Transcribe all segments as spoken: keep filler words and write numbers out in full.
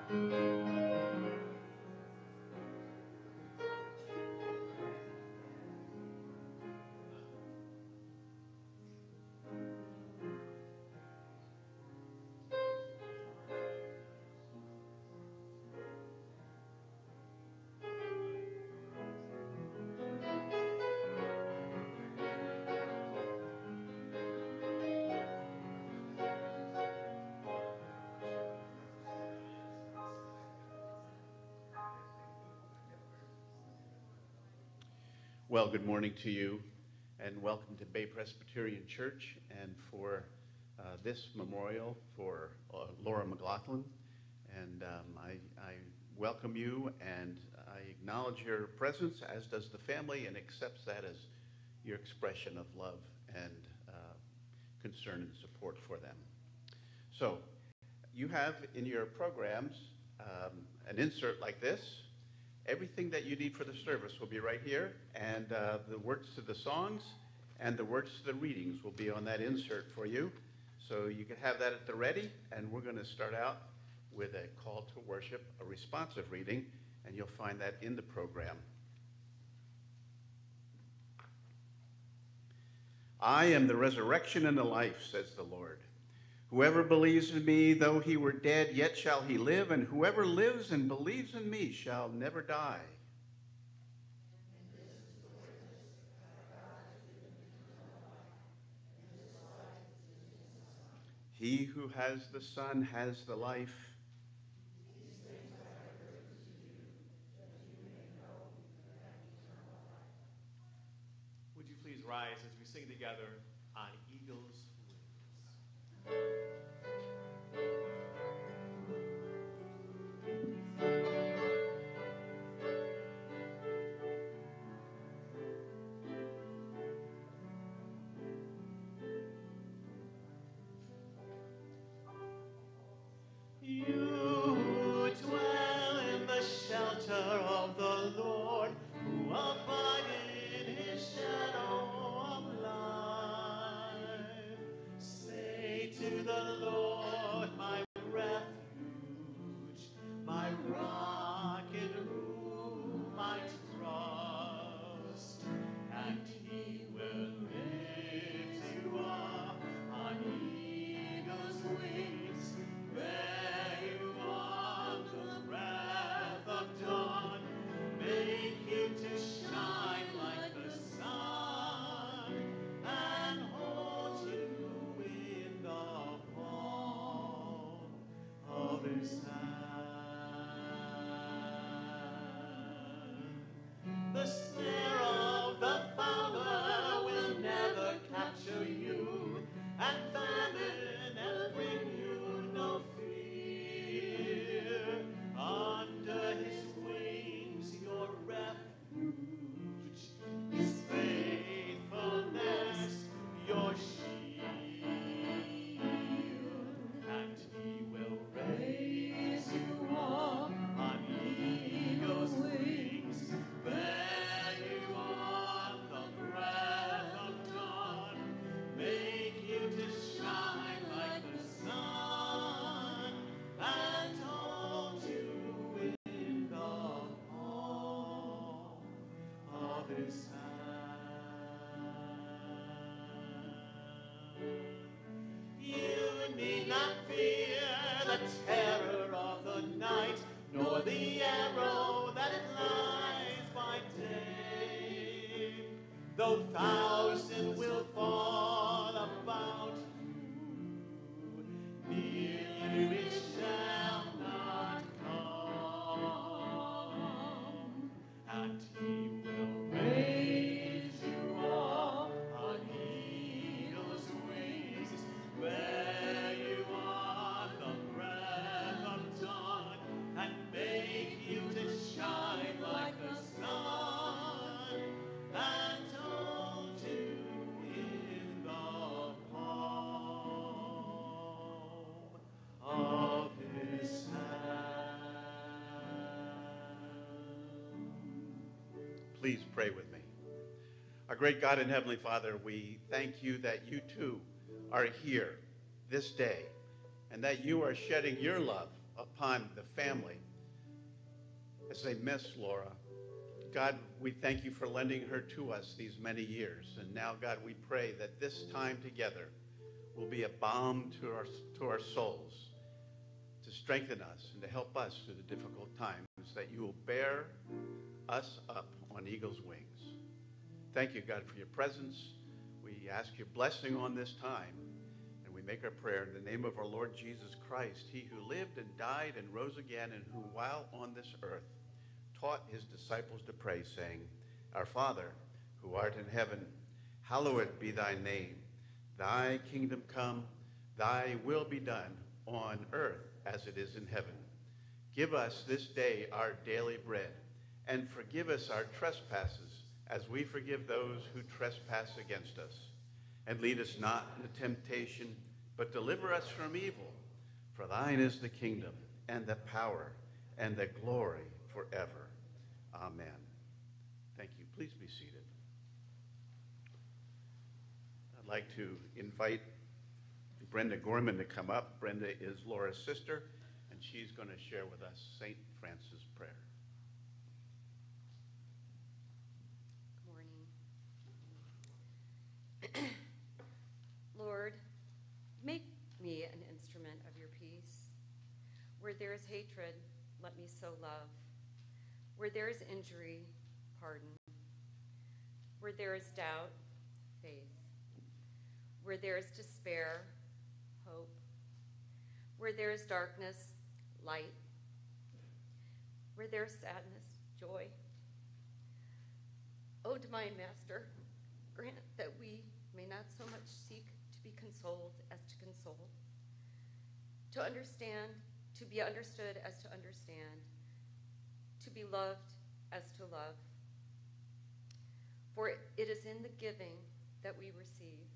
Well, good morning to you, and welcome to Bay Presbyterian Church, and for uh, this memorial for uh, Laura McLaughlin. And um, I, I welcome you, and I acknowledge your presence, as does the family, and accepts that as your expression of love and uh, concern and support for them. So, you have in your programs um, an insert like this. Everything that you need for the service will be right here, and uh, the words to the songs and the words to the readings will be on that insert for you. So you can have that at the ready, and we're going to start out with a call to worship, a responsive reading, and you'll find that in the program. I am the resurrection and the life, says the Lord. Whoever believes in me, though he were dead, yet shall he live, and whoever lives and believes in me shall never die. He who has the Son has the life. Would you please rise as we sing together on Eagle's Though thousand will fall about you, near you it shall not come. And he will raise you up on eagle's wings, bear you on the breath of dawn, and make you to shine like the sun. And Please pray with me. Our great God and Heavenly Father, we thank you that you too are here this day, and that you are shedding your love upon the family as they miss Laura. God, we thank you for lending her to us these many years. And now, God, we pray that this time together will be a balm to our, to our souls, to strengthen us and to help us through the difficult times, that you will bear us up on eagle's wings. Thank you, God, for your presence. We ask your blessing on this time, and we make our prayer in the name of our Lord Jesus Christ, he who lived and died and rose again, and who, while on this earth, taught his disciples to pray, saying, Our Father, who art in heaven, hallowed be thy name. Thy kingdom come, thy will be done on earth as it is in heaven. Give us this day our daily bread, and forgive us our trespasses, as we forgive those who trespass against us. And lead us not into temptation, but deliver us from evil. For thine is the kingdom, and the power, and the glory forever. Amen. Thank you. Please be seated. I'd like to invite Brenda Gorman to come up. Brenda is Laura's sister, and she's going to share with us Saint Francis' prayer. Lord, make me an instrument of your peace. Where there is hatred, let me sow love. Where there is injury, pardon. Where there is doubt, faith. Where there is despair, hope. Where there is darkness, light. Where there is sadness, joy. O divine Master, grant that we may not so much seek to be consoled as to console, to understand, to be understood as to understand, to be loved as to love. For it is in the giving that we receive.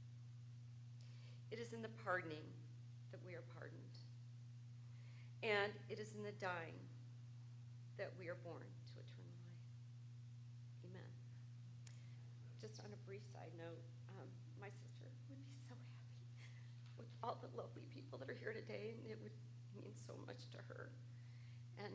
It is in the pardoning that we are pardoned. And it is in the dying that we are born to eternal life. Amen. Just on a brief side note, um, my sister would be so happy with all the lovely people that are here today, and it would mean so much to her. And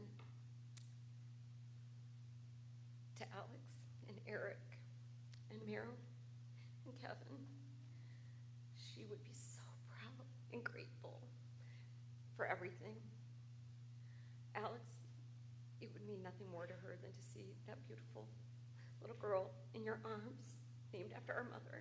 to Alex and Eric and Meryl and Kevin, she would be so proud and grateful for everything. Alex, it would mean nothing more to her than to see that beautiful little girl in your arms, named after our mother.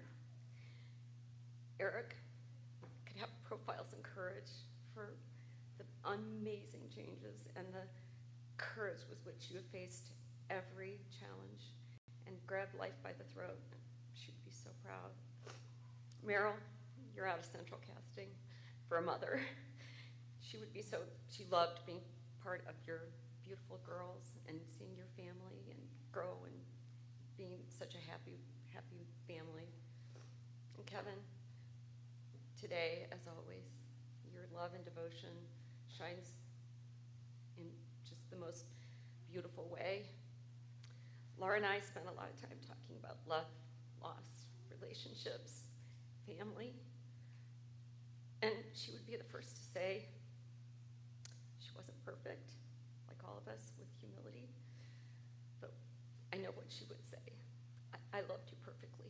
Eric could have profiles and courage for the amazing changes and the courage with which you have faced every challenge and grabbed life by the throat. She would be so proud. Meryl, you're out of central casting for a mother. She would be so, she loved being part of your beautiful girls and seeing your family and grow and being such a happy, happy family. And Kevin, today, as always, your love and devotion shines in just the most beautiful way. Laura and I spent a lot of time talking about love, loss, relationships, family. And she would be the first to say she wasn't perfect, like all of us, with humility. But I know what she would say. I, I loved you perfectly.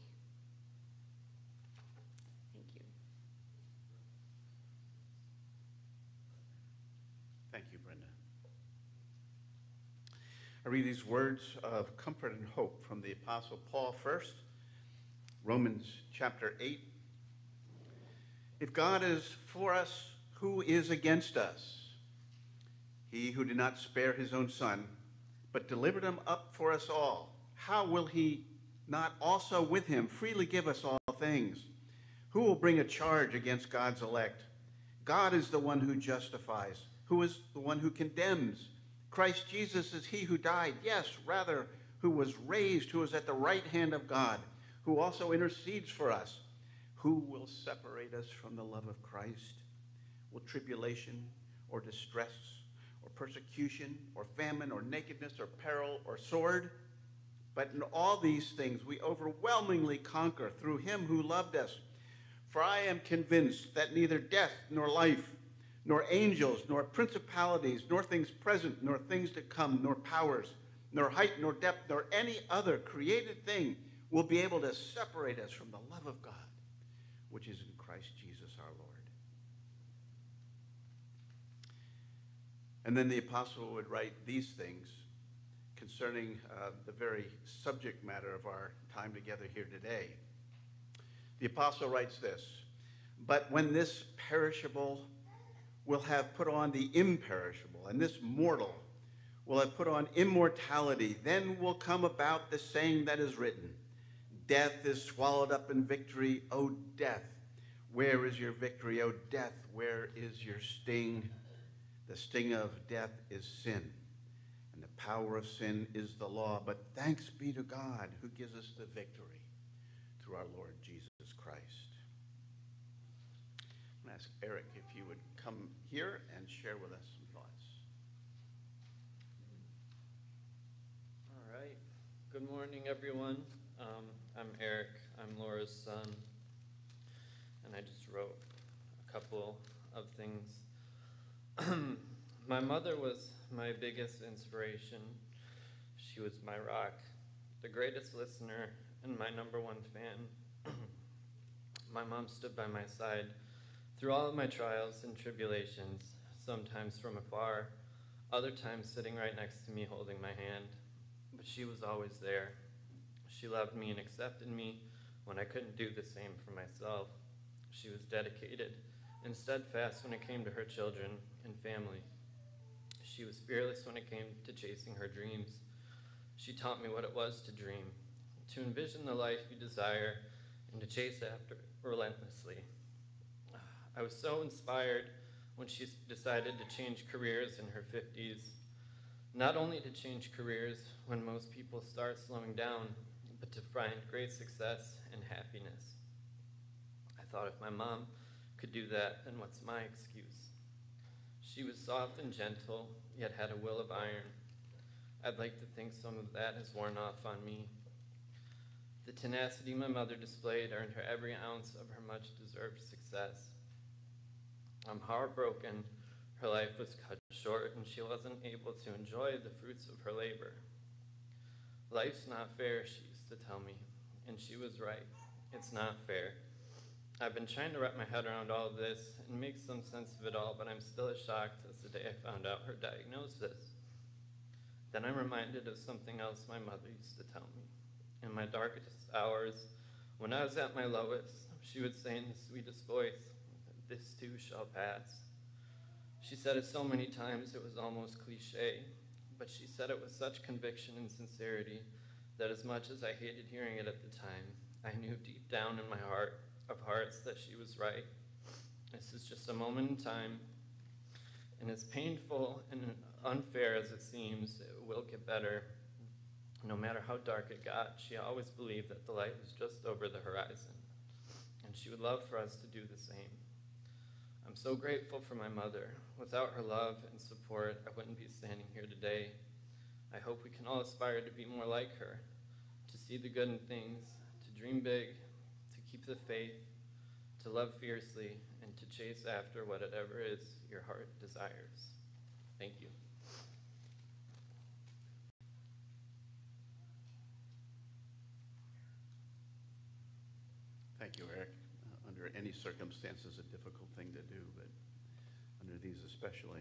Thank you. Thank you, Brenda. I read these words of comfort and hope from the Apostle Paul first, Romans chapter eight. If God is for us, who is against us? He who did not spare his own son, but delivered him up for us all, how will he not also with him freely give us all things? Who will bring a charge against God's elect? God is the one who justifies. Who is the one who condemns? Christ Jesus is he who died, yes, rather, who was raised, who is at the right hand of God, who also intercedes for us. Who will separate us from the love of Christ? Will tribulation or distress or persecution or famine or nakedness or peril or sword? But in all these things we overwhelmingly conquer through him who loved us. For I am convinced that neither death nor life, nor angels, nor principalities, nor things present, nor things to come, nor powers, nor height, nor depth, nor any other created thing will be able to separate us from the love of God, which is in Christ Jesus our Lord. And then the apostle would write these things concerning uh, the very subject matter of our time together here today. The apostle writes this, "But when this perishable will have put on the imperishable, and this mortal will have put on immortality, then will come about the saying that is written, death is swallowed up in victory. O death, where is your victory? O death, where is your sting? The sting of death is sin, and the power of sin is the law. But thanks be to God who gives us the victory through our Lord Jesus Christ." I'm going to ask Eric if you would come here and share with us some thoughts. All right. Good morning, everyone. Um, I'm Eric. I'm Laura's son. And I just wrote a couple of things. My mother was my biggest inspiration. She was my rock, the greatest listener, and my number one fan. My mom stood by my side through all of my trials and tribulations, sometimes from afar, other times sitting right next to me holding my hand. But she was always there. She loved me and accepted me when I couldn't do the same for myself. She was dedicated and steadfast when it came to her children and family. She was fearless when it came to chasing her dreams. She taught me what it was to dream, to envision the life you desire, and to chase after it relentlessly. I was so inspired when she decided to change careers in her fifties. Not only to change careers when most people start slowing down, but to find great success and happiness. I thought if my mom could do that, then what's my excuse? She was soft and gentle, yet had a will of iron. I'd like to think some of that has worn off on me. The tenacity my mother displayed earned her every ounce of her much-deserved success. I'm heartbroken her life was cut short and she wasn't able to enjoy the fruits of her labor. Life's not fair, she used to tell me, and she was right. It's not fair. I've been trying to wrap my head around all of this and make some sense of it all, but I'm still as shocked as the day I found out her diagnosis. Then I'm reminded of something else my mother used to tell me. In my darkest hours, when I was at my lowest, she would say in the sweetest voice, "This too shall pass." She said it so many times it was almost cliche, but she said it with such conviction and sincerity that as much as I hated hearing it at the time, I knew deep down in my heart of hearts that she was right. This is just a moment in time, and as painful and unfair as it seems, it will get better. No matter how dark it got, she always believed that the light was just over the horizon, and she would love for us to do the same. I'm so grateful for my mother. Without her love and support, I wouldn't be standing here today. I hope we can all aspire to be more like her, to see the good in things, to dream big, to keep the faith, to love fiercely, and to chase after whatever it is your heart desires. Thank you. Thank you, Eric. Uh, under any circumstances, a difficult thing to do, but under these especially.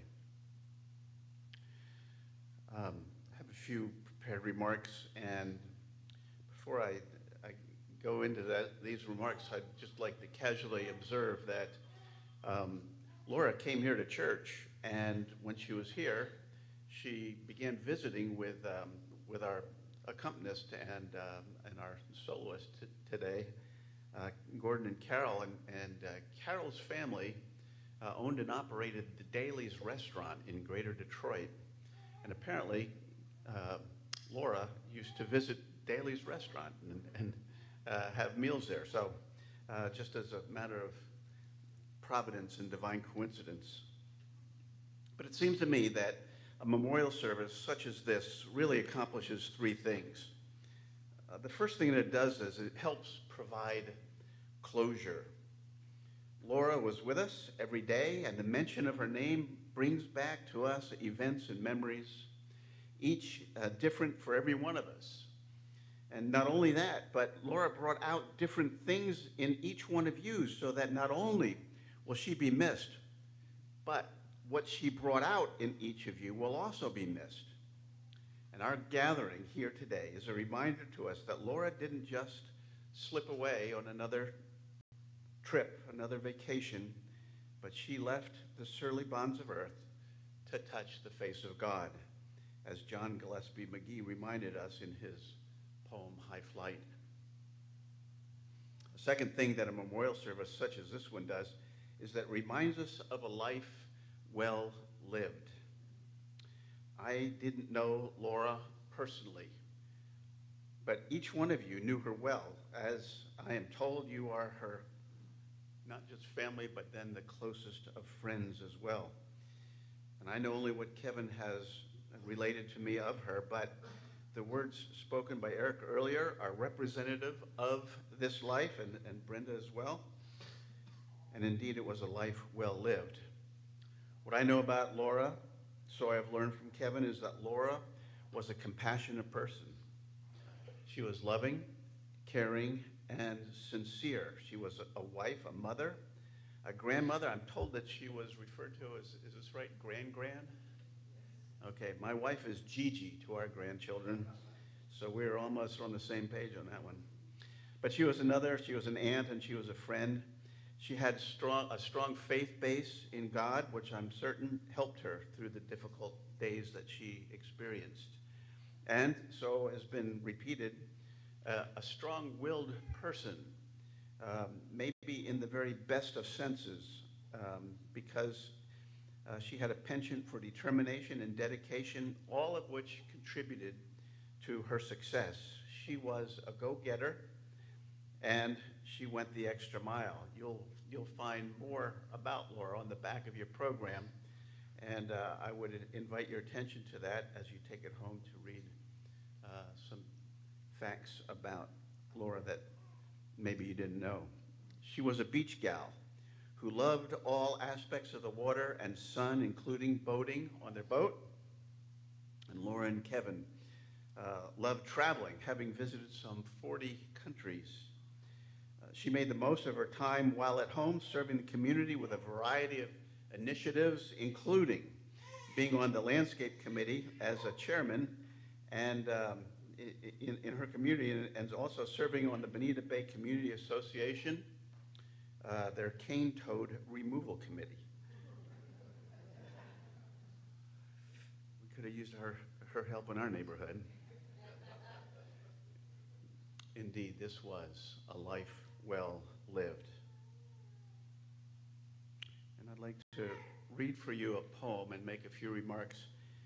Um, I have a few prepared remarks, and before I, I go into that, these remarks, I'd just like to casually observe that um, Laura came here to church, and when she was here, she began visiting with um, with our accompanist and um, and our soloist t- today. Uh, Gordon and Carol, and, and uh, Carol's family uh, owned and operated the Daly's restaurant in Greater Detroit, and apparently uh, Laura used to visit Daly's restaurant and, and uh, have meals there. So uh, just as a matter of providence and divine coincidence. But it seems to me that a memorial service such as this really accomplishes three things. Uh, the first thing that it does is it helps provide closure. Laura was with us every day, and the mention of her name brings back to us events and memories, each uh, different for every one of us. And not only that, but Laura brought out different things in each one of you so that not only will she be missed, but what she brought out in each of you will also be missed. And our gathering here today is a reminder to us that Laura didn't just slip away on another trip, another vacation, but she left the surly bonds of earth to touch the face of God, as John Gillespie McGee reminded us in his poem, High Flight. The second thing that a memorial service such as this one does is that it reminds us of a life well lived. I didn't know Laura personally, but each one of you knew her well, as I am told you are her not just family, but then the closest of friends as well. And I know only what Kevin has related to me of her, but the words spoken by Eric earlier are representative of this life, and, and Brenda as well. And indeed, it was a life well lived. What I know about Laura, so I have learned from Kevin, is that Laura was a compassionate person. She was loving, caring, and sincere. She was a, a wife, a mother, a grandmother. I'm told that she was referred to as, is this right, grand-grand? Okay, my wife is Gigi to our grandchildren, so we're almost on the same page on that one. But she was another, she was an aunt, and she was a friend. She had strong, a strong faith base in God, which I'm certain helped her through the difficult days that she experienced. And so has been repeated, uh, a strong-willed person, um, maybe in the very best of senses, um, because uh, she had a penchant for determination and dedication, all of which contributed to her success. She was a go-getter, and she went the extra mile. You'll, you'll find more about Laura on the back of your program, and uh, I would invite your attention to that as you take it home to read uh, some facts about Laura that maybe you didn't know. She was a beach gal who loved all aspects of the water and sun, including boating on their boat. And Laura and Kevin uh, loved traveling, having visited some forty countries. Uh, she made the most of her time while at home, serving the community with a variety of initiatives, including being on the landscape committee as a chairman, and um, in, in her community, and also serving on the Bonita Bay Community Association, uh, their cane toad removal committee. We could have used her, her help in our neighborhood. Indeed, this was a life well lived. And I'd like to read for you a poem and make a few remarks.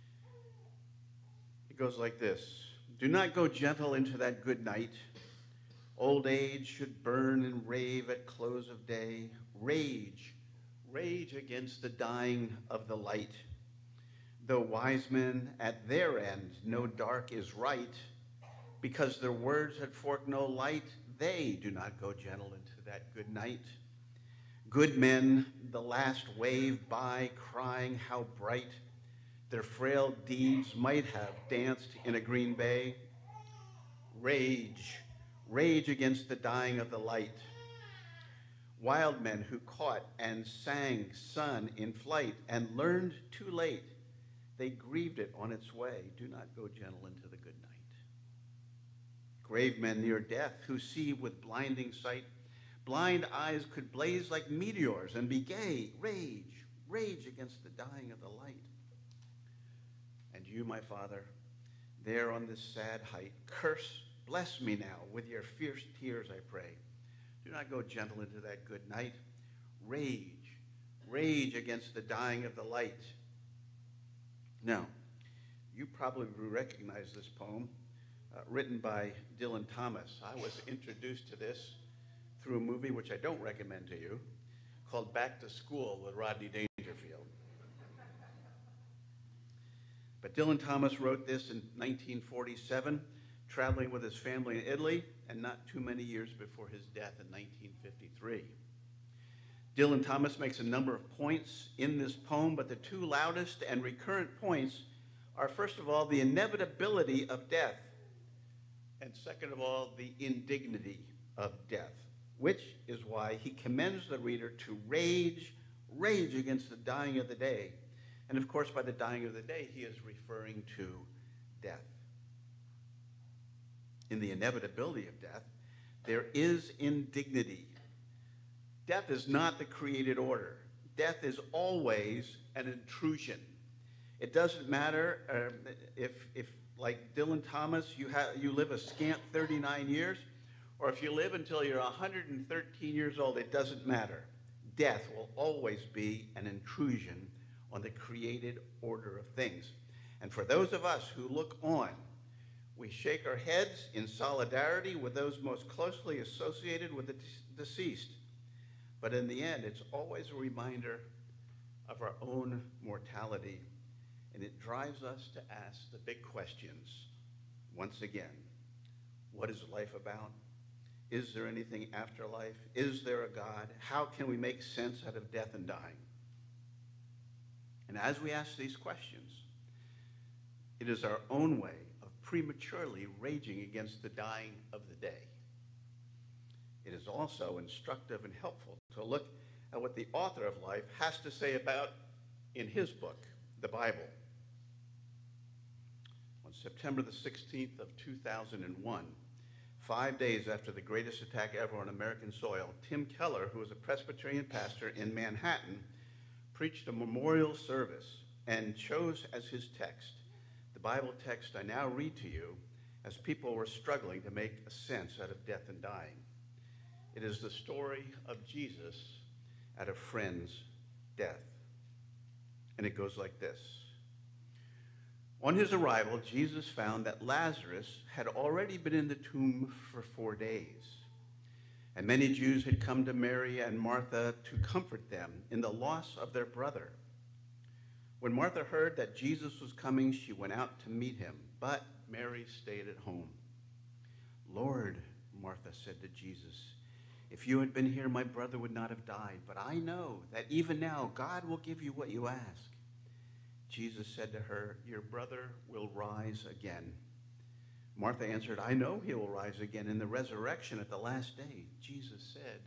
It goes like this. Do not go gentle into that good night. Old age should burn and rave at close of day. Rage, rage against the dying of the light. Though wise men at their end know dark is right, because their words had forked no light, they do not go gentle into that good night. Good men, the last wave by, crying how bright their frail deeds might have danced in a green bay. Rage, rage against the dying of the light. Wild men who caught and sang sun in flight and learned too late, they grieved it on its way. Do not go gentle into the good night. Grave men near death who see with blinding sight, blind eyes could blaze like meteors and be gay. Rage, rage against the dying of the light. And you, my Father, there on this sad height, curse, bless me now with your fierce tears, I pray. Do not go gentle into that good night. Rage, rage against the dying of the light. Now, you probably recognize this poem, uh, written by Dylan Thomas. I was introduced to this through a movie which I don't recommend to you, called Back to School with Rodney Dangerfield. But Dylan Thomas wrote this in nineteen forty-seven, traveling with his family in Italy, and not too many years before his death in nineteen fifty-three. Dylan Thomas makes a number of points in this poem, but the two loudest and recurrent points are, first of all, the inevitability of death, and second of all, the indignity of death, which is why he commends the reader to rage, rage against the dying of the day. And of course, by the dying of the day, he is referring to death. In the inevitability of death, there is indignity. Death is not the created order. Death is always an intrusion. It doesn't matter uh, if, if, like Dylan Thomas, you, have, you live a scant thirty-nine years, or if you live until you're one hundred thirteen years old, it doesn't matter. Death will always be an intrusion on the created order of things. And for those of us who look on, we shake our heads in solidarity with those most closely associated with the deceased. But in the end, it's always a reminder of our own mortality. And it drives us to ask the big questions once again. What is life about? Is there anything after life? Is there a God? How can we make sense out of death and dying? And as we ask these questions, it is our own way of prematurely raging against the dying of the day. It is also instructive and helpful to look at what the author of life has to say about, in his book, the Bible. On September the sixteenth of two thousand one, five days after the greatest attack ever on American soil, Tim Keller, who was a Presbyterian pastor in Manhattan, preached a memorial service and chose as his text the Bible text I now read to you as people were struggling to make a sense out of death and dying. It is the story of Jesus at a friend's death. And it goes like this. On his arrival, Jesus found that Lazarus had already been in the tomb for four days. And many Jews had come to Mary and Martha to comfort them in the loss of their brother. When Martha heard that Jesus was coming, she went out to meet him, but Mary stayed at home. Lord, Martha said to Jesus, if you had been here, my brother would not have died. But I know that even now, God will give you what you ask. Jesus said to her, your brother will rise again. Martha answered, I know he will rise again in the resurrection at the last day. Jesus said,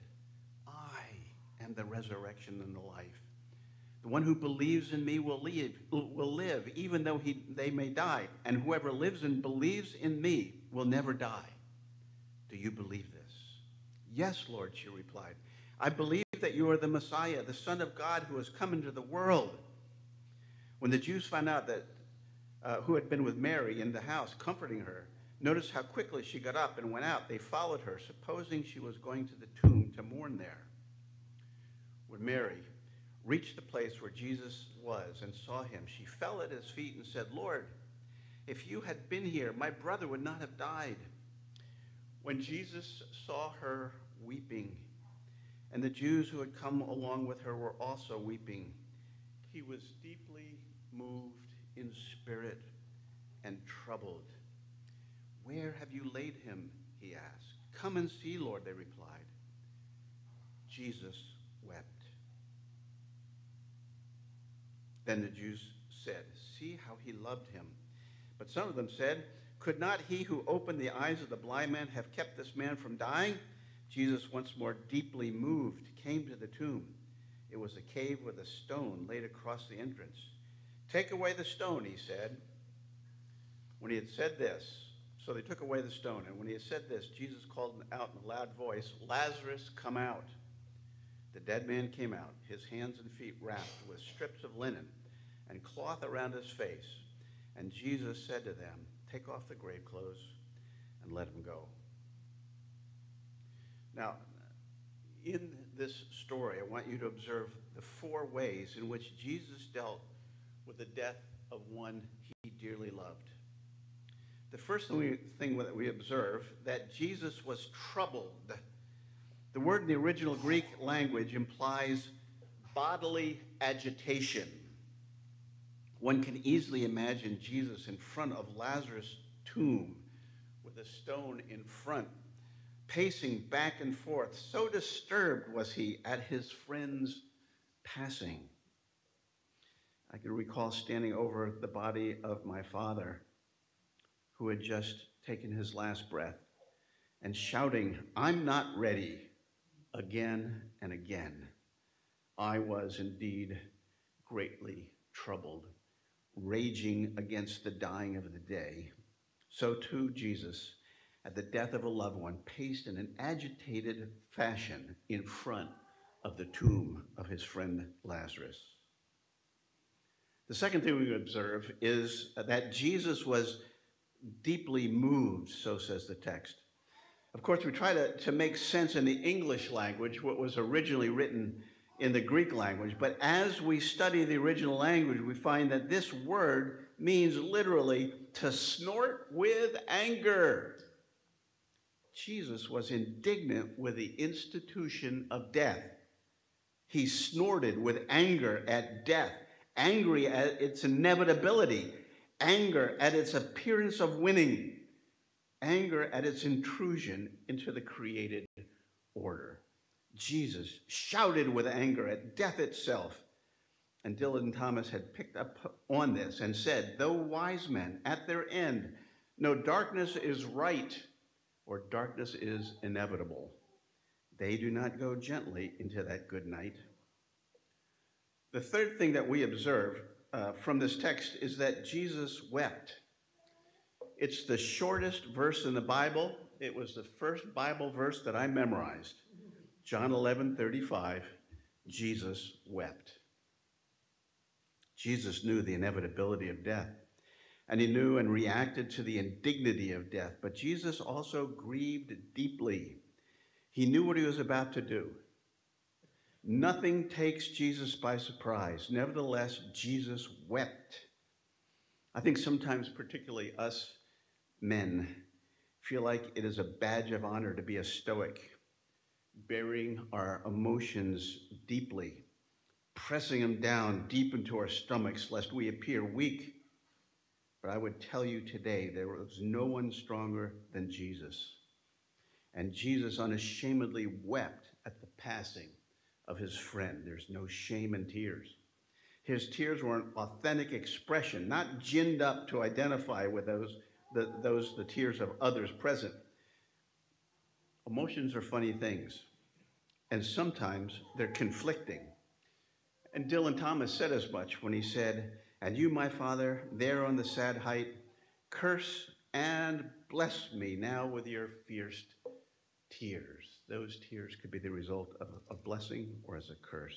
I am the resurrection and the life. The one who believes in me will live, will live even though he, they may die. And whoever lives and believes in me will never die. Do you believe this? Yes, Lord, she replied. I believe that you are the Messiah, the Son of God who has come into the world. When the Jews found out that uh, who had been with Mary in the house comforting her, notice how quickly she got up and went out. They followed her, supposing she was going to the tomb to mourn there. When Mary reached the place where Jesus was and saw him, she fell at his feet and said, Lord, if you had been here, my brother would not have died. When Jesus saw her weeping, and the Jews who had come along with her were also weeping, he was deeply moved in spirit and troubled. Where have you laid him? He asked. Come and see, Lord, they replied. Jesus wept. Then the Jews said, see how he loved him. But some of them said, could not he who opened the eyes of the blind man have kept this man from dying? Jesus, once more deeply moved, came to the tomb. It was a cave with a stone laid across the entrance. Take away the stone, he said. When he had said this, so they took away the stone, and when he had said this, Jesus called out in a loud voice, Lazarus, come out. The dead man came out, his hands and feet wrapped with strips of linen and cloth around his face. And Jesus said to them, take off the grave clothes and let him go. Now, in this story, I want you to observe the four ways in which Jesus dealt with the death of one he dearly loved. The first thing that we observe, that Jesus was troubled. The word in the original Greek language implies bodily agitation. One can easily imagine Jesus in front of Lazarus' tomb with a stone in front, pacing back and forth. So disturbed was he at his friend's passing. I can recall standing over the body of my father, who had just taken his last breath, and shouting, "I'm not ready," again and again. I was indeed greatly troubled, raging against the dying of the day. So too Jesus, at the death of a loved one, paced in an agitated fashion in front of the tomb of his friend Lazarus. The second thing we observe is that Jesus was deeply moved, so says the text. Of course, we try to, to make sense in the English language what was originally written in the Greek language, but as we study the original language, we find that this word means literally to snort with anger. Jesus was indignant with the institution of death. He snorted with anger at death, angry at its inevitability, anger at its appearance of winning, anger at its intrusion into the created order. Jesus shouted with anger at death itself. And Dylan Thomas had picked up on this and said, though wise men at their end know darkness is right or darkness is inevitable, they do not go gently into that good night. The third thing that we observe uh, from this text is that Jesus wept. It's the shortest verse in the Bible. It was the first Bible verse that I memorized. John eleven thirty-five, Jesus wept. Jesus knew the inevitability of death, and he knew and reacted to the indignity of death, but Jesus also grieved deeply. He knew what he was about to do. Nothing takes Jesus by surprise. Nevertheless, Jesus wept. I think sometimes, particularly us men, feel like it is a badge of honor to be a stoic, burying our emotions deeply, pressing them down deep into our stomachs lest we appear weak. But I would tell you today, there was no one stronger than Jesus. And Jesus unashamedly wept at the passing of his friend. There's no shame in tears. His tears were an authentic expression, not ginned up to identify with those the, those the tears of others present. Emotions are funny things, and sometimes they're conflicting. And Dylan Thomas said as much when he said, "And you, my Father, there on the sad height, curse and bless me now with your fierce tears." Those tears could be the result of a blessing or as a curse.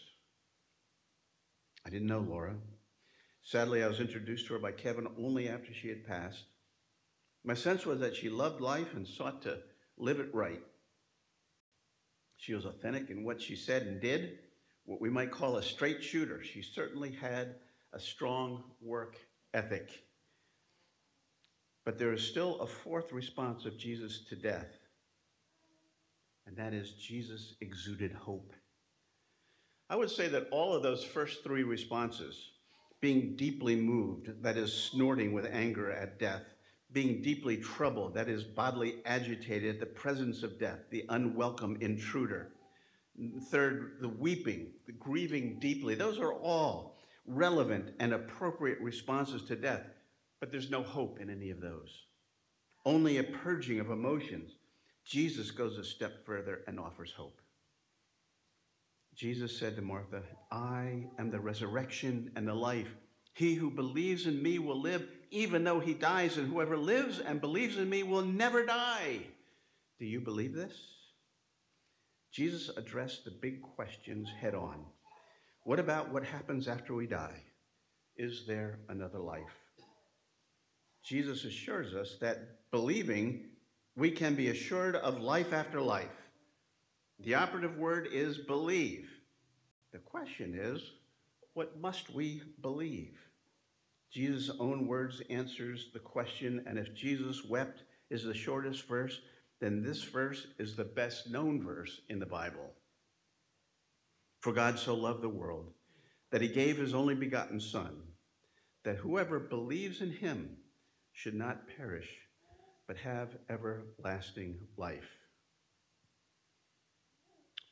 I didn't know Laura. Sadly, I was introduced to her by Kevin only after she had passed. My sense was that she loved life and sought to live it right. She was authentic in what she said and did, what we might call a straight shooter. She certainly had a strong work ethic. But there is still a fourth response of Jesus to death, and that is Jesus exuded hope. I would say that all of those first three responses, being deeply moved, that is snorting with anger at death, being deeply troubled, that is bodily agitated at the presence of death, the unwelcome intruder. Third, the weeping, the grieving deeply. Those are all relevant and appropriate responses to death, but there's no hope in any of those. Only a purging of emotions. Jesus goes a step further and offers hope. Jesus said to Martha, "I am the resurrection and the life. He who believes in me will live even though he dies, and whoever lives and believes in me will never die." Do you believe this? Jesus addressed the big questions head on. What about what happens after we die? Is there another life? Jesus assures us that believing, we can be assured of life after life. The operative word is believe. The question is, what must we believe? Jesus' own words answers the question, and if Jesus wept is the shortest verse, then this verse is the best known verse in the Bible. For God so loved the world that he gave his only begotten Son, that whoever believes in him should not perish, but have everlasting life.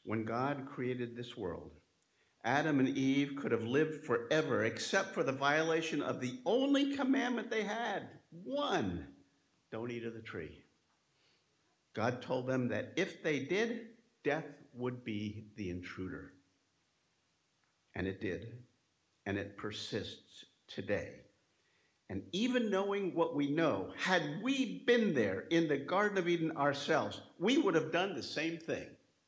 when God created this world, Adam and Eve could have lived forever except for the violation of the only commandment they had. One, don't eat of the tree. God told them that if they did, death would be the intruder. And it did, and it persists today. And even knowing what we know, had we been there in the Garden of Eden ourselves, we would have done the same thing.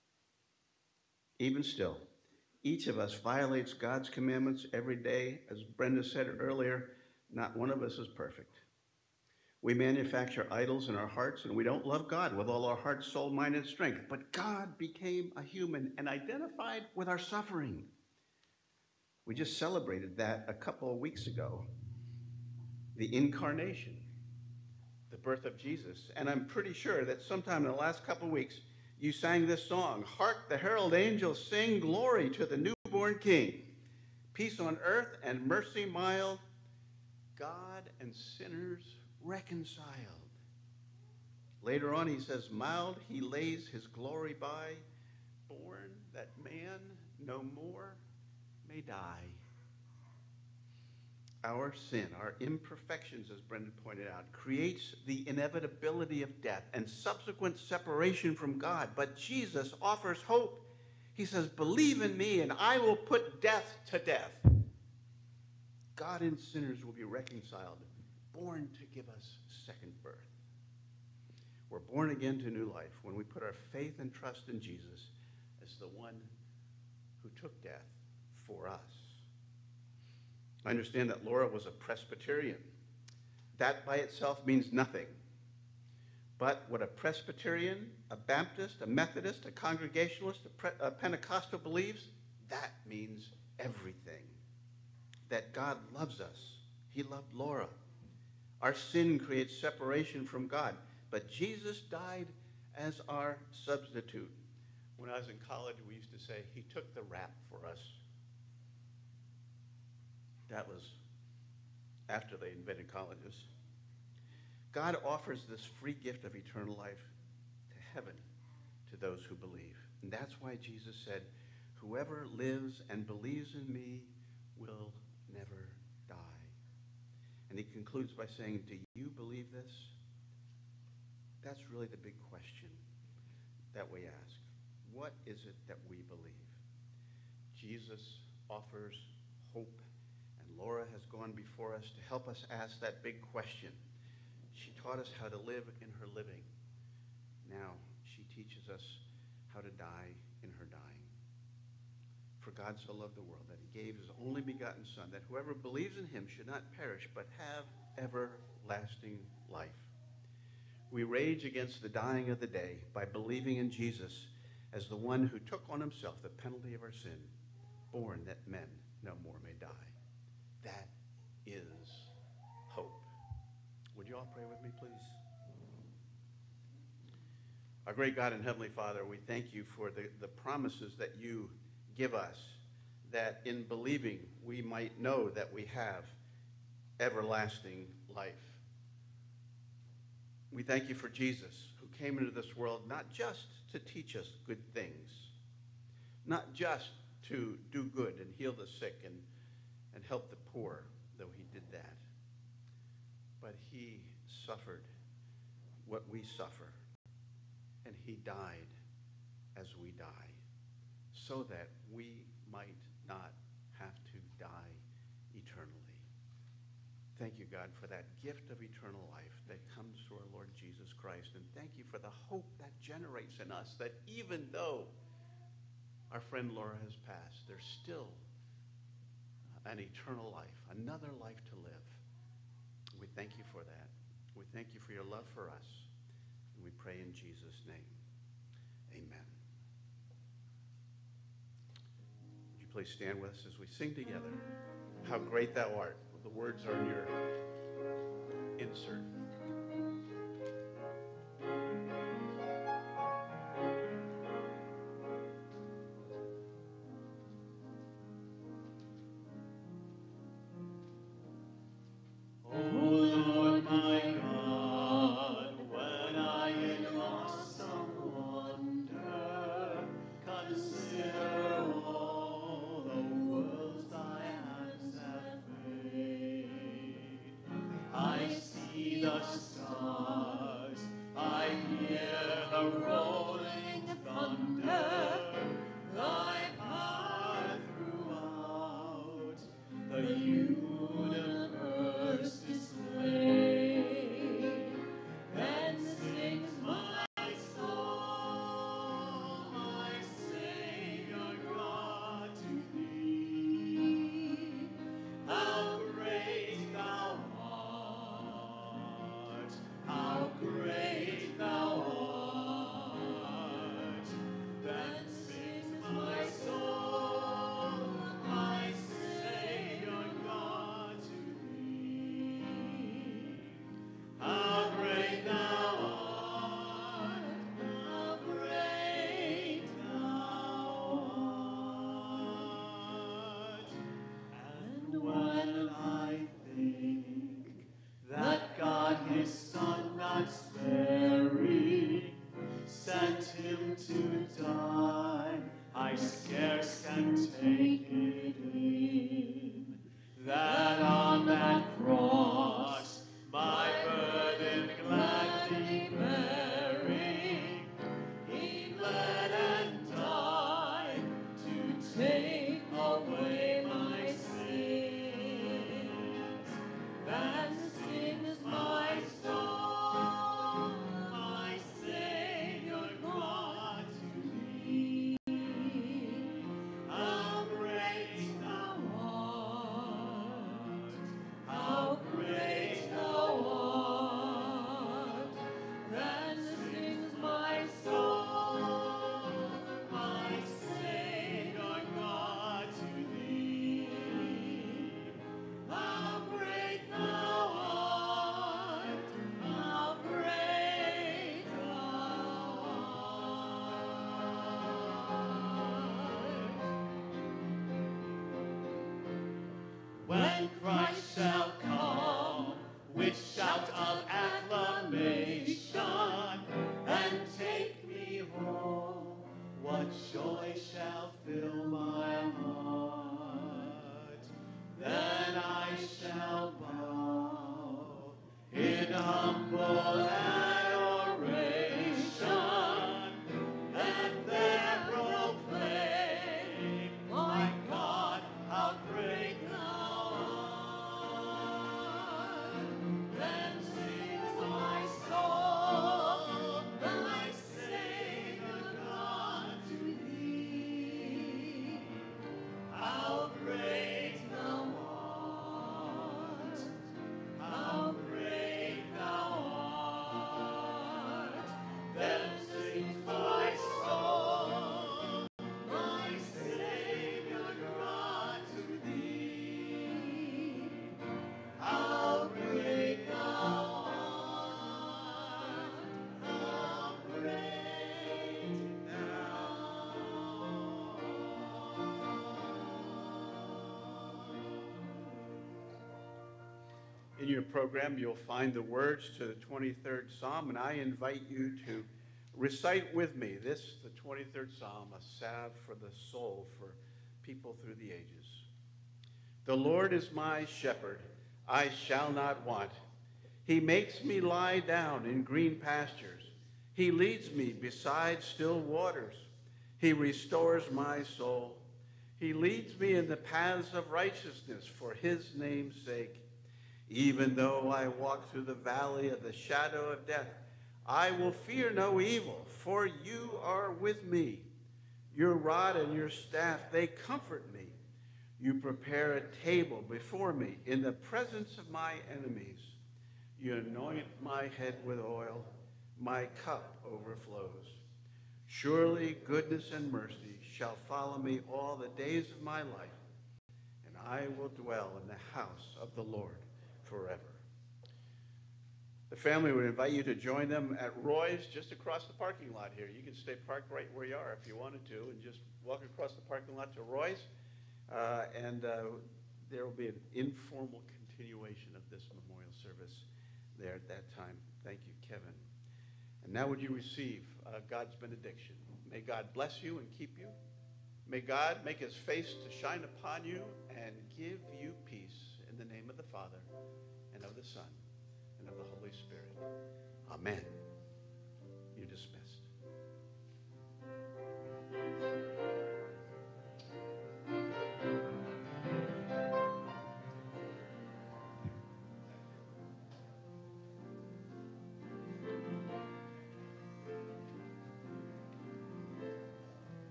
Even still, each of us violates God's commandments every day. As Brenda said earlier, not one of us is perfect. We manufacture idols in our hearts, and we don't love God with all our heart, soul, mind, and strength. But God became a human and identified with our suffering. We just celebrated that a couple of weeks ago. The incarnation, the birth of Jesus. And I'm pretty sure that sometime in the last couple of weeks, you sang this song, "Hark the herald angels sing, glory to the newborn King. Peace on earth and mercy mild, God and sinners reconciled." Later on he says, "Mild he lays his glory by, born that man no more may die." Our sin, our imperfections, as Brendan pointed out, creates the inevitability of death and subsequent separation from God. But Jesus offers hope. He says, "Believe in me and I will put death to death." God and sinners will be reconciled, born to give us second birth. We're born again to new life when we put our faith and trust in Jesus as the one who took death for us. I understand that Laura was a Presbyterian. That by itself means nothing. But what a Presbyterian, a Baptist, a Methodist, a Congregationalist, a, Pre- a Pentecostal believes, that means everything. That God loves us. He loved Laura. Our sin creates separation from God, but Jesus died as our substitute. When I was in college, we used to say, he took the rap for us. That was after they invented colleges. God offers this free gift of eternal life to heaven to those who believe. And that's why Jesus said, "Whoever lives and believes in me will never die." And he concludes by saying, do you believe this? That's really the big question that we ask. What is it that we believe? Jesus offers hope. Laura has gone before us to help us ask that big question. She taught us how to live in her living. Now she teaches us how to die in her dying. For God so loved the world that he gave his only begotten Son, that whoever believes in him should not perish, but have everlasting life. We rage against the dying of the day by believing in Jesus as the one who took on himself the penalty of our sin, born that men no more may die. That is hope. Would you all pray with me, please? Our great God and Heavenly Father, we thank you for the, the promises that you give us, that in believing we might know that we have everlasting life. We thank you for Jesus, who came into this world not just to teach us good things, not just to do good and heal the sick and and help the poor, though he did that. But he suffered what we suffer, and he died as we die, so that we might not have to die eternally. Thank you, God, for that gift of eternal life that comes through our Lord Jesus Christ, and thank you for the hope that generates in us, that even though our friend Laura has passed, there's still an eternal life, another life to live. We thank you for that. We thank you for your love for us. And we pray in Jesus' name. Amen. Would you please stand with us as we sing together, "How Great Thou Art." The words are in your insert. Consider the stars. I hear the rolling thunder, thy power throughout the universe displayed. Then sings my soul, my Savior God, to thee. How great thou art, how great thou art. Then sings my soul, my Savior God, to thee. How great thou art, how great thou art. And when I think that God his Son not sparing sent him to die, I scarce can take it in, that on that cross my burden gladly bearing, he bled and died to take away my sins. Then sings my soul, my Savior God, to thee. How great thou art, how great thou art. Then sings my soul, my Savior God, to thee. How great thou art, how great thou art. When Christ shall come with shout of acclamation and take me home, what joy shall fill my heart? Then I shall bow in humble adoration, and there proclaim, my God, how great thou art. Then sings my soul, my Savior God, to thee. How great thou art, how great thou art. Then sings my soul, my Savior God, to thee. How great thou art, how great thou art. In your program, you'll find the words to the twenty-third Psalm, and I invite you to recite with me this, the twenty-third Psalm, a salve for the soul for people through the ages. The Lord is my shepherd, I shall not want. He makes me lie down in green pastures. He leads me beside still waters. He restores my soul. He leads me in the paths of righteousness for his name's sake. Even though I walk through the valley of the shadow of death, I will fear no evil, for you are with me. Your rod and your staff, they comfort me. You prepare a table before me in the presence of my enemies. You anoint my head with oil. My cup overflows. Surely goodness and mercy shall follow me all the days of my life, and I will dwell in the house of the Lord forever. The family would invite you to join them at Roy's just across the parking lot here. You can stay parked right where you are if you wanted to and just walk across the parking lot to Roy's. Uh, and uh, there will be an informal continuation of this memorial service there at that time. Thank you, Kevin. And now would you receive uh, God's benediction. May God bless you and keep you. May God make his face to shine upon you and give you peace in the name of the Father and of the Son of the Holy Spirit. Amen.